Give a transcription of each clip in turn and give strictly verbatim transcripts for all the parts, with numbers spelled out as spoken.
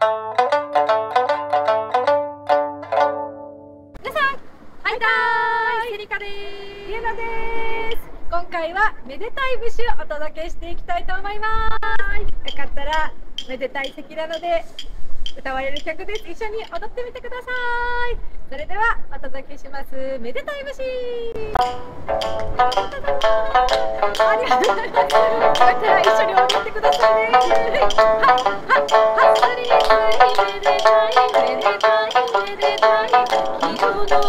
皆さん、はいだーい、セリカです。ゆうなです。今回はめでたい節をお届けしていきたいと思います。よかったらめでたい席なので歌われる曲です。一緒に踊ってみてください。それではお届けします。めでたい節。ありがとうございます。よかったら一緒に踊ってくださいね。はっはっはっスリスリめでたいめでたいめでたい色の心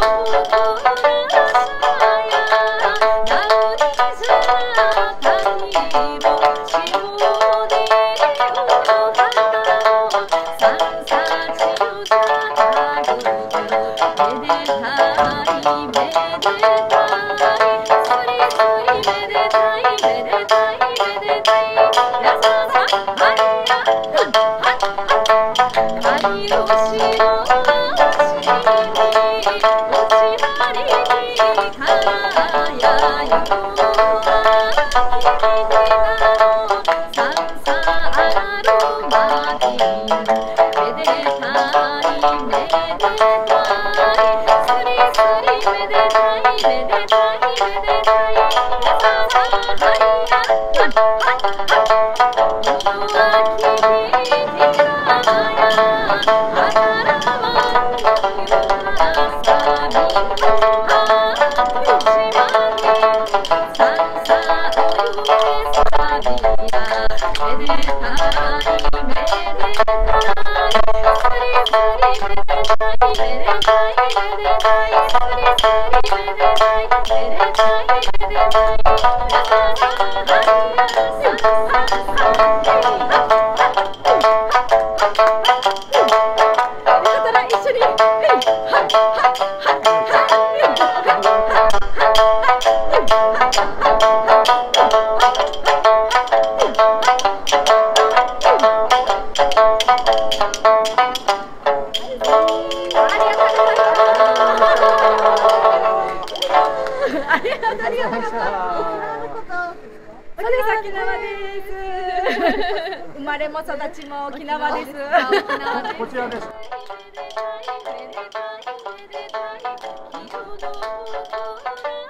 生まれも育ちも沖縄です。 こちらです。 めでたいめでたいめでたい色の心